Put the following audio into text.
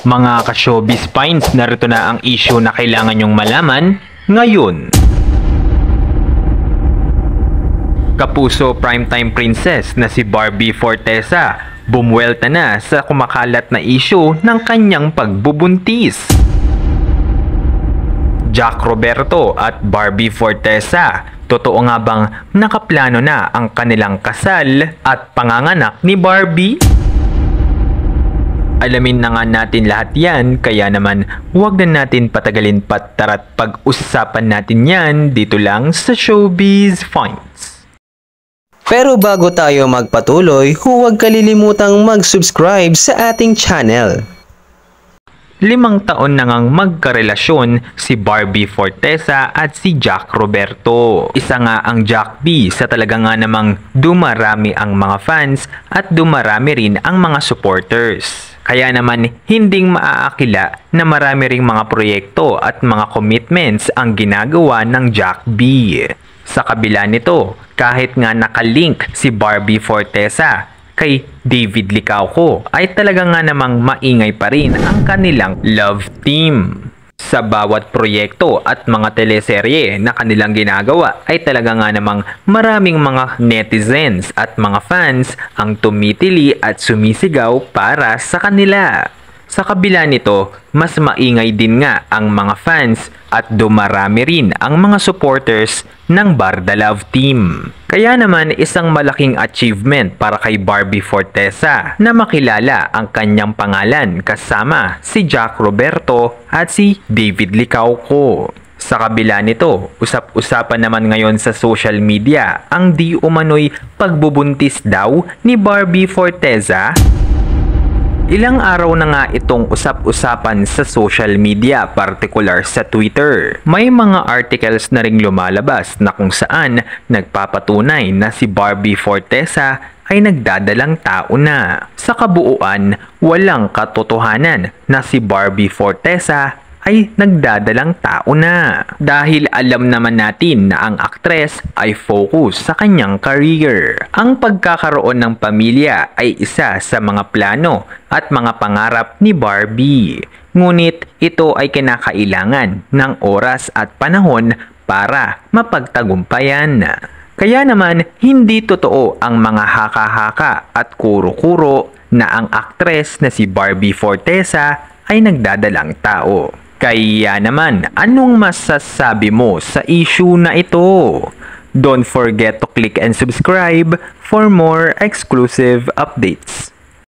Mga ka-showbiz finds, narito na ang issue na kailangan nyong malaman ngayon. Kapuso primetime princess na si Barbie Forteza bumuwelta na sa kumakalat na issue ng kanyang pagbubuntis. Jack Roberto at Barbie Forteza, totoo nga bang nakaplano na ang kanilang kasal at panganganak ni Barbie? Alamin na nga natin lahat yan, kaya naman huwag na natin patagalin pat tara't pag-usapan natin yan dito lang sa Showbiz Finds. Pero bago tayo magpatuloy, huwag kalilimutang mag-subscribe sa ating channel. 5 taon na ngang magkarelasyon si Barbie Forteza at si Jack Roberto. Isa nga ang Jack B sa talaga nga namang dumarami ang mga fans at dumarami rin ang mga supporters. Kaya naman hinding maaakila na marami ring mga proyekto at mga commitments ang ginagawa ng Jack B. Sa kabila nito, kahit nga nakalink si Barbie Forteza kay David Licauco, ay talaga nga namang maingay pa rin ang kanilang love team. Sa bawat proyekto at mga teleserye na kanilang ginagawa ay talaga nga namang maraming mga netizens at mga fans ang tumitili at sumisigaw para sa kanila. Sa kabila nito, mas maingay din nga ang mga fans at dumarami rin ang mga supporters ng Barda Love Team. Kaya naman isang malaking achievement para kay Barbie Forteza na makilala ang kanyang pangalan kasama si Jack Roberto at si David Licauco. Sa kabila nito, usap-usapan naman ngayon sa social media ang di umano'y pagbubuntis daw ni Barbie Forteza. Ilang araw na nga itong usap-usapan sa social media, partikular sa Twitter. May mga articles na ring lumalabas na kung saan nagpapatunay na si Barbie Forteza ay nagdadalang tao na. Sa kabuuan, walang katotohanan na si Barbie Forteza ay nagdadalang tao na. Dahil alam naman natin na ang aktres ay focus sa kanyang career. Ang pagkakaroon ng pamilya ay isa sa mga plano at mga pangarap ni Barbie. Ngunit ito ay kinakailangan ng oras at panahon para mapagtagumpayan. Kaya naman hindi totoo ang mga haka-haka at kuro-kuro na ang aktres na si Barbie Forteza ay nagdadalang tao. Kaya naman, anong masasabi mo sa issue na ito? Don't forget to click and subscribe for more exclusive updates.